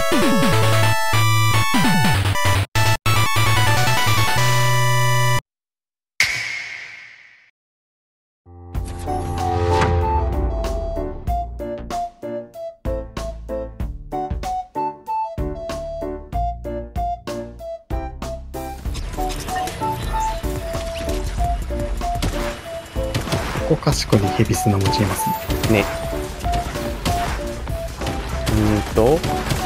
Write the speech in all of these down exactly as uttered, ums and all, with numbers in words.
ここかしこにヘビスナ持ちいますね。 ね。うーんと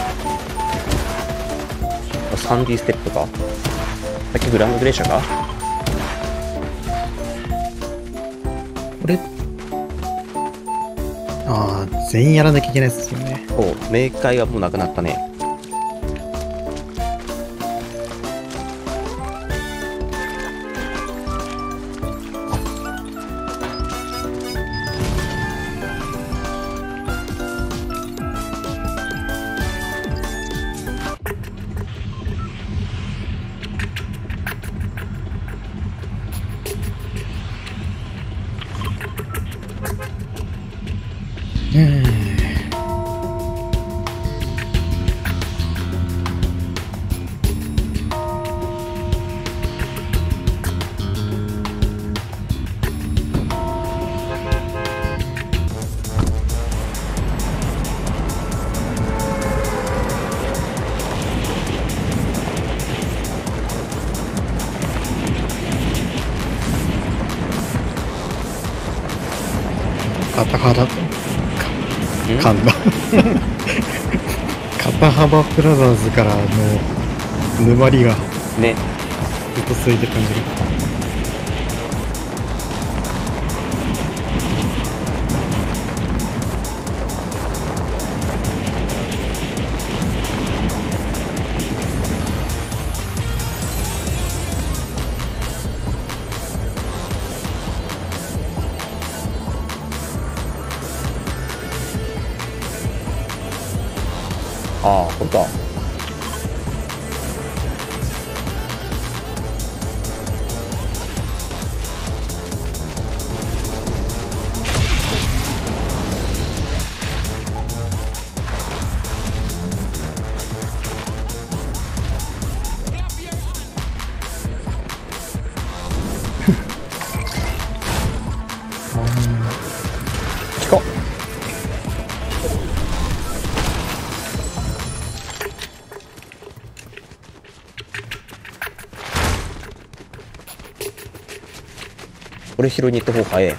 サンディステップか、さっきグランドグレーシャーか。 これああ全員やらなきゃいけないですよね。 そう、冥界はもうなくなったね。 肩幅かんだ肩幅ブラザーズからの沼りがね、 ずっと続いてる感じる。 ああ、ほんとだ。聞こう。俺拾いに行った方が早い。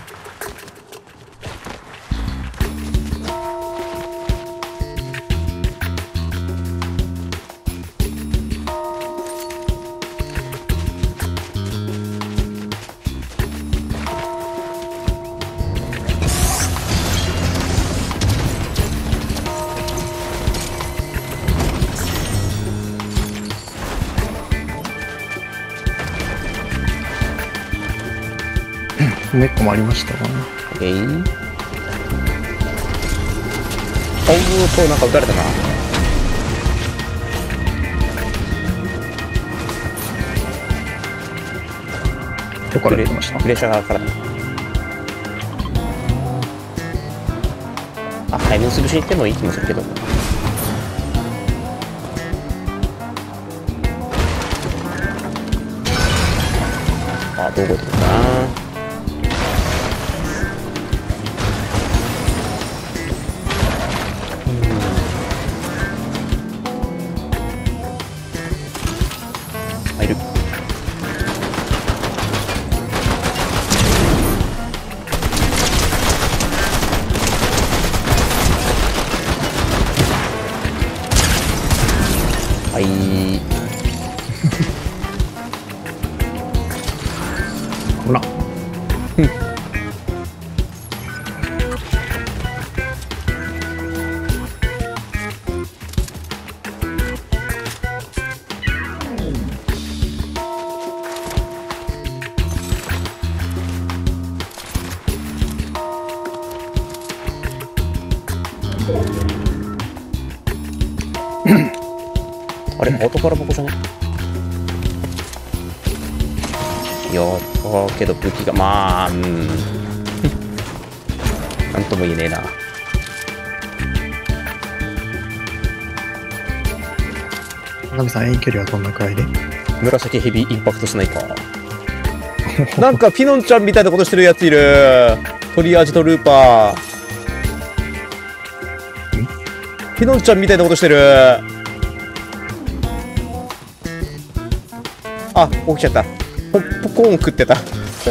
もう一個もありましたな。 えい、おうとなんか撃たれたな。 どこから出てました？ プレッシャーからだ。あ、タイム潰しに行ってもいい気もするけど。あ、どう動いてるかな。入る。はい。 ほら。 あれ、後から僕じゃね。いやー、けど武器がまあ、うん、なんとも言えねえな。 ナミさん遠距離はどんなくらいで？ 紫ヘビーインパクトスナイパー。なんかピノンちゃんみたいなことしてるやついる。トリアージとルーパー。ピノンちゃんみたいなことしてる。あ、起きちゃった。ポップコーン食ってた。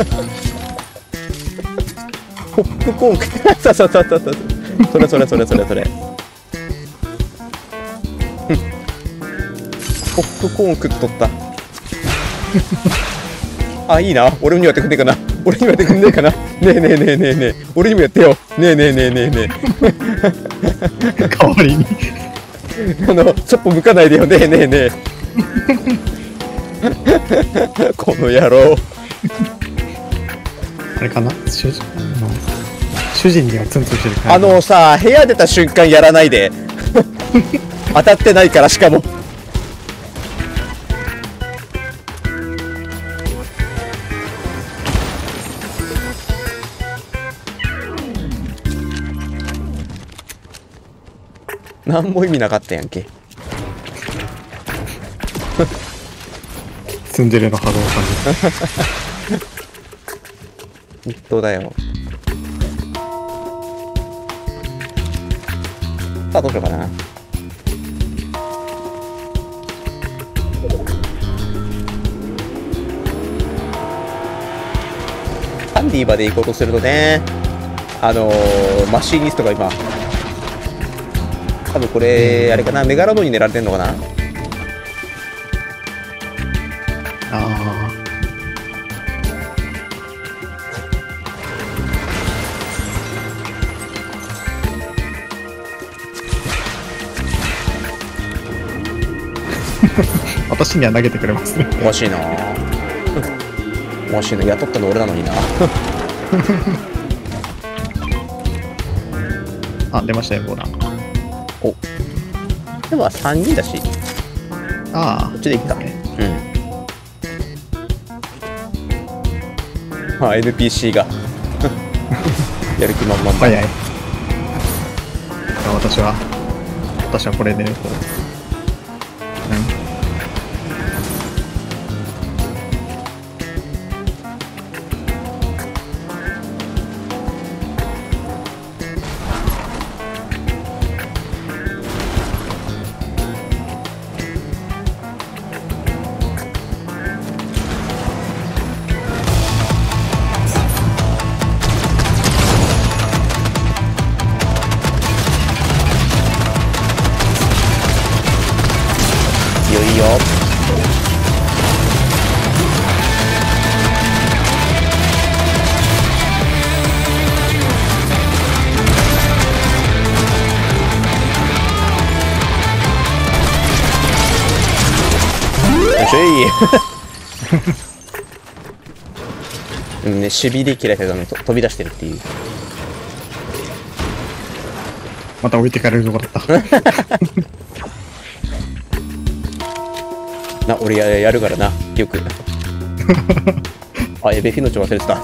ポップコーン食ってた。そうそうそうそう。それそれそれそれそれ。ポップコーン食っとった。あ、いいな。俺にもやってくんねえかな。俺にもやってくんねえかな。ねえねえねえねえねえ。俺にもやってよ。ねえねえねえねえねえ。 代わりにあの、ちょっと向かないでよ。ねえねえねえ。この野郎。 あれかな、主人の主人にはツンツンしてるから。 あのさ、部屋出た瞬間やらないで。当たってないから、しかも。何も意味なかったやんけ。 ツンデレの波動を感じる。 本当だよ。さあどうしようかな。ハンディまで行こうとするとね、あのー、マシニストが今多分これあれかな、メガロドンに狙られてんのかな。 ああ私には投げてくれますね。 おかしいなおかしいな、雇ったの俺なのにな。 あ、出ましたよ、ボーナー。 お、でもさんにんだし、 ああ、 こっちでいっか。 ね、 うん。あ、エヌピーシー がやる気満々だ。 早い。私は私はこれでこう、うんいよいよ。よっしゃい。うんね、守備で嫌いだけど、と飛び出してるっていう。 また置いてかれるとこだった。 な、俺ややるからな、よく。あ、やべ、フィノチョ忘れてた。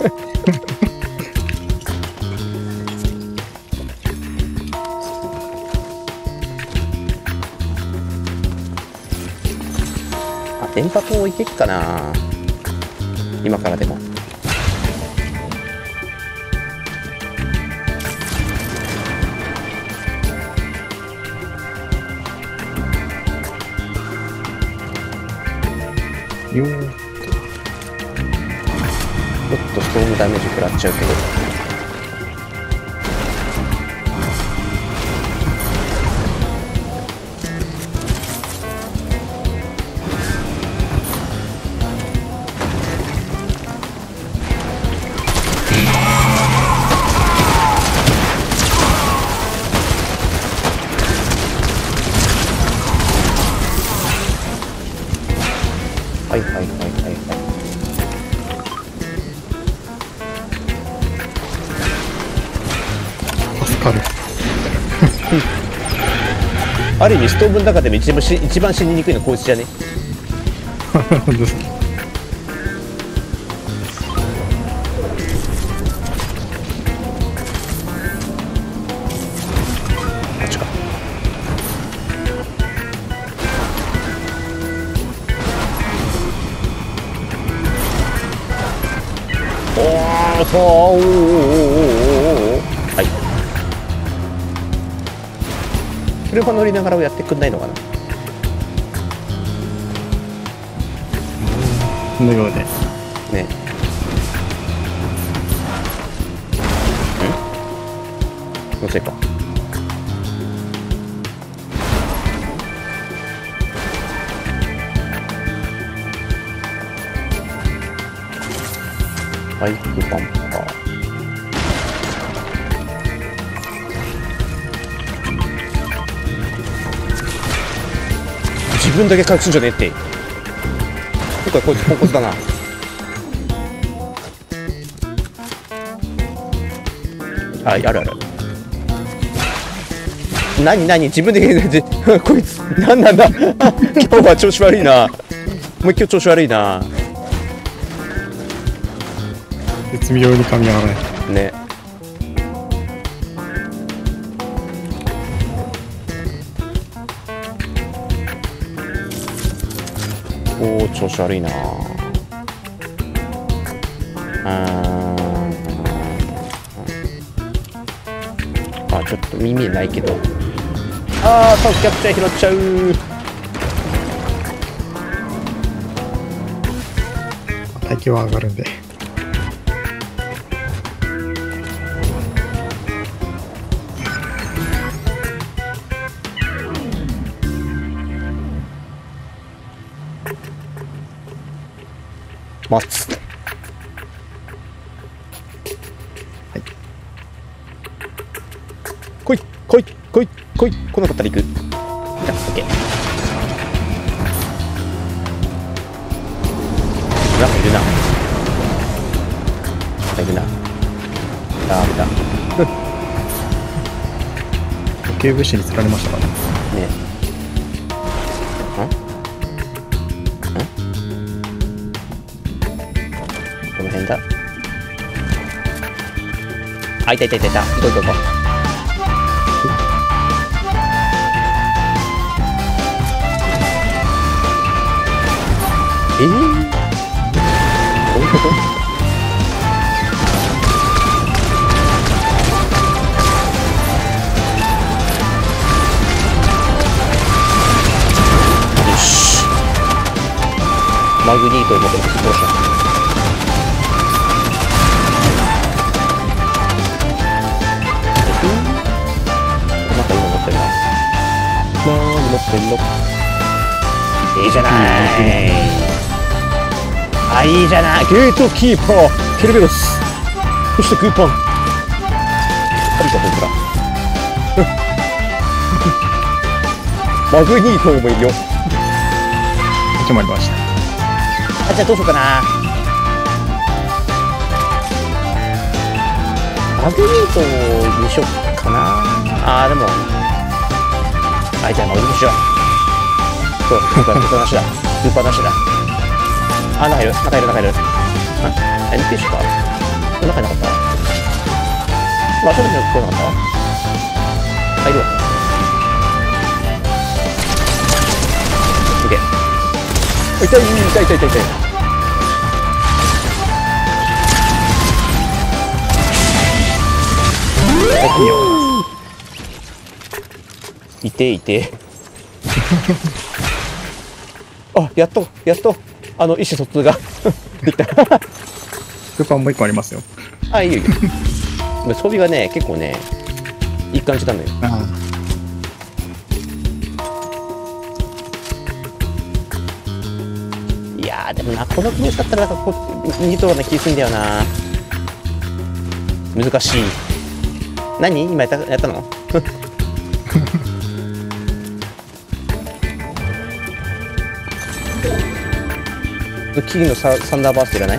あ、電波塔いけっかな。今からでも。 よーちょっとストームダメージ食らっちゃうけど。はいはいはいはいはい。 助かる。 ある意味ストーブの中でも一番し一番死ににくいのこいつじゃね。 どうですか。 こっちか。 おーおーおーおーおーおー、はい。車乗りながらやってくんないのかな。 のようですね。ん？のせいか。バイクバンパー。自分だけ回復すんじゃねえって。今回こいつポンコツだな。あ、あるある。なになに自分でこいつなんなんだ。今日は調子悪いな。もう今日調子悪いな。 絶妙に噛み合わないね。おー、調子悪いな。あーあ、ちょっと耳ないけど。あー、タンキャプチャー拾っちゃう。 耐久は上がるんで。 待つ。 はい。 来い来い来い来い。来なかったら行く。じゃあ、オッケー。なんかいるな。なんかいるな。ダメだ。 時計武士に釣られましたからね。 ね。この辺だ。あ、いたいたいたいた。行こう行こう行こう。えー、どういうこと？よし。マグニートを持ってます。どうした？なんか今持ってるな。何持ってんの？いいじゃない。あ、いいじゃない。ゲートキーパーケルベロス、そしてグーパン、ありがとうブラ。マグニートもいるよ。 始まりました。 あ、じゃあどうしようかな。マグニートにしようかな。あーでも、あ、じゃあマグニートしよう。そう、グーパーなしだ。グーパーなしだ。あ、中いる、中いる、中いる。あ、エヌピーシー か。中いなかった。まあ、そうですね、聞こえなかった。あ、いるわ。オッケー。痛い、痛い、痛い、痛い、痛い。いいよ。いて、いて。あ、やっと、やっと。あの意思疎通ができた。 クーパンもう一個ありますよ。 あ、いいよいいよ。装備がね、結構ね、いい感じなのよ。 あいやー、でもな、この組み合わせだったら、なんかこう、にとろな気するんだよな。難しい。何今やった、やったの？キーのササンダーバーストいらない？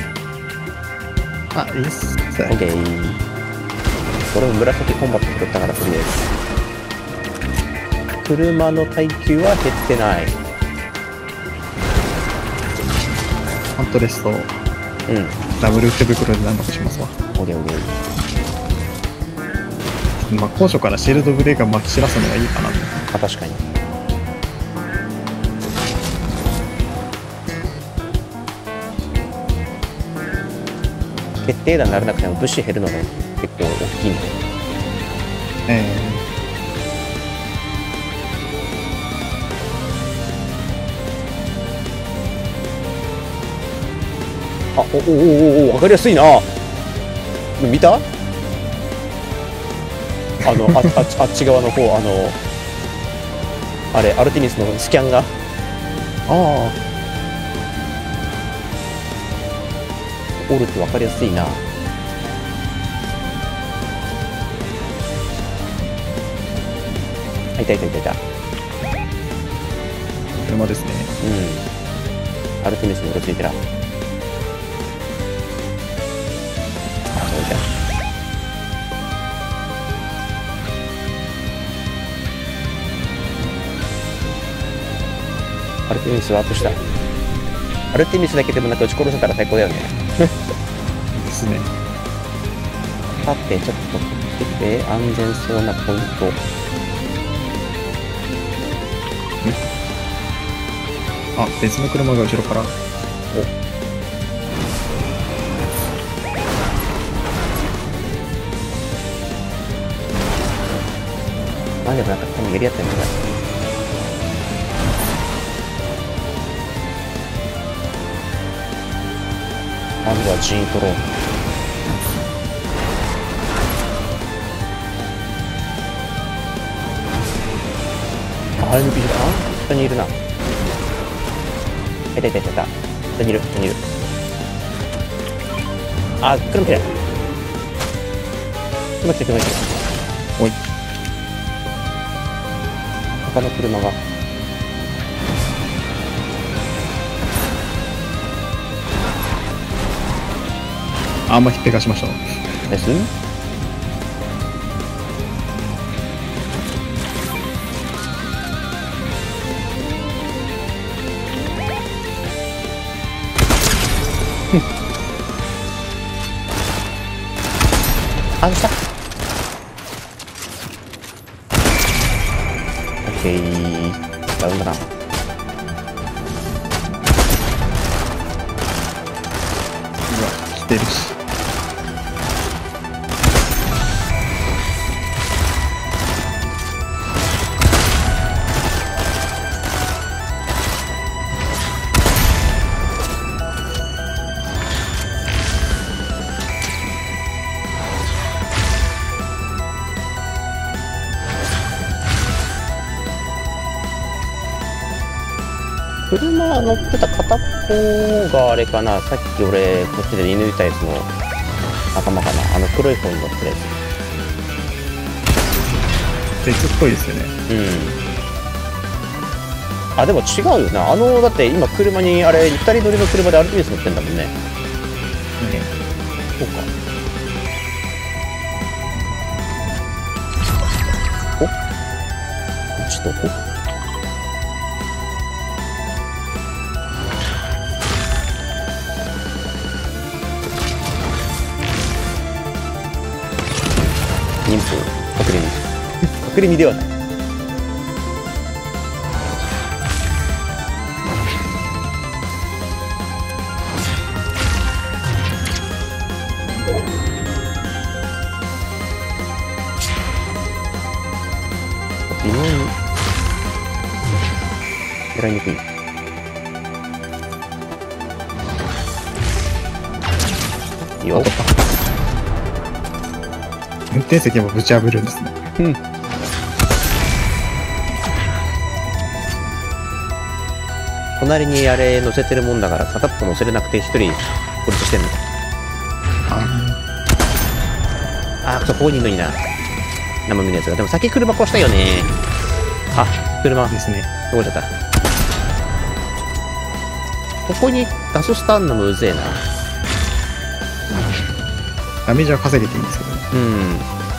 あ、いいっす。 オッケー。俺も紫コンバット取ったからとりあえず。車の耐久は減ってない。 ハントレスト、 うん。 ダブル手袋で何とかしますわ。 オッケーオッケー。 まあ、高所からシールドブレーカー巻き散らすのがいいかなと。 あ、確かに。 決定打にならなくても物資減るのが結構大きいんだよ。 えあ、おおおおお、分かりやすいな。見た？あの、あ、あっち、あっち側の方、あの、あれ、アルテミスのスキャンが。 ー、あおるって分かりやすいな。あ、いたいたいたいた。 あ、車ですね。 うん。アルテミスにうろついてら。あ、そういた。アルテミスワープした。アルテミスだけでもなんか撃ち殺せたら最高だよね。 ですね。 さて、ちょっと来て、安全そうなポイント。 あ、別の車が後ろから。 お、まあでもなんか多分やり合ってんだね。今度は G トローン。アールピージー だ。あ、下にいるな。いたいたいたいた。下にいる、下にいる。あ、車来てる。車来てる、車来てる。 おい。 他の車が。 あんまひっぺがしました。 です外した。オッケー。ダウンだな。 うわ、来てるし。 車乗ってた片っぽがあれかな。さっき俺こっちで射抜いたやつの仲間かな。あの黒い方に乗ってるやつ。 別っぽいですよね。 うん。あ、でも違うよな。あのだって今車にあれふたり乗りの車でアルティミス乗ってんだもんね。 ね、 そうか。お、こっちどこ？妊婦、隠れ身。隠れ身ではない。微妙に狙いにくい。いいよ。 運転席もぶち破るんですね。 うん。隣にあれ乗せてるもんだから片っぽ乗せれなくて一人孤立してんの。ああ、そう、ここにいるのにな。生身のやつが。でも先車越したよね。あ、車ですね。 どこちゃった。ここにガススタンドもうぜえな。 ダメージは稼げていいんですけどね。 うん。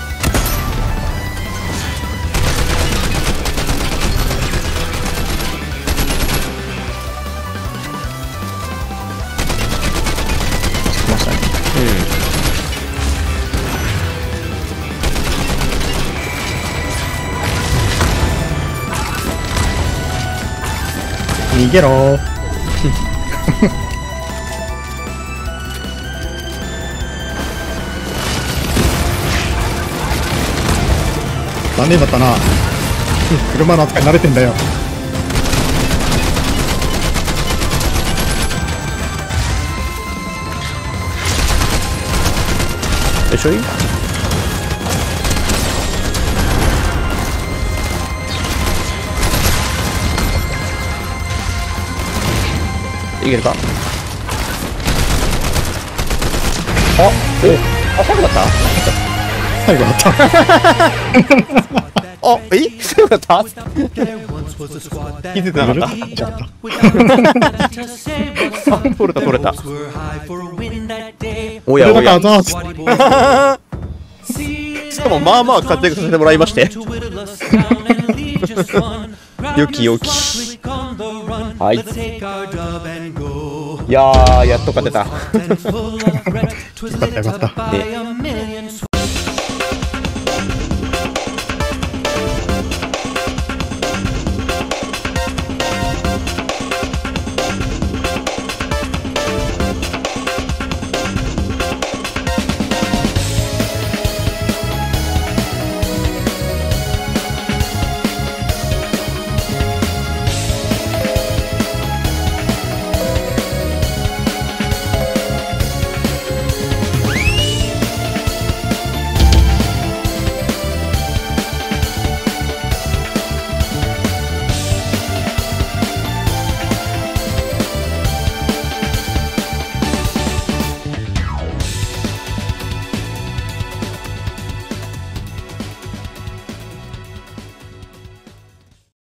来ましたね。逃げろー。 残念だったな。車の扱い慣れてんだよ。 よいしょい。いけるか。あ、え、あ、最後だった。 最後だった。 あ、え、最後だった。気づいてなかった。取れた取れた。おやおや。しかもまあまあ活躍させてもらいまして。よきよき。はい。いやー、やっと勝てた。 よかったよかった。 で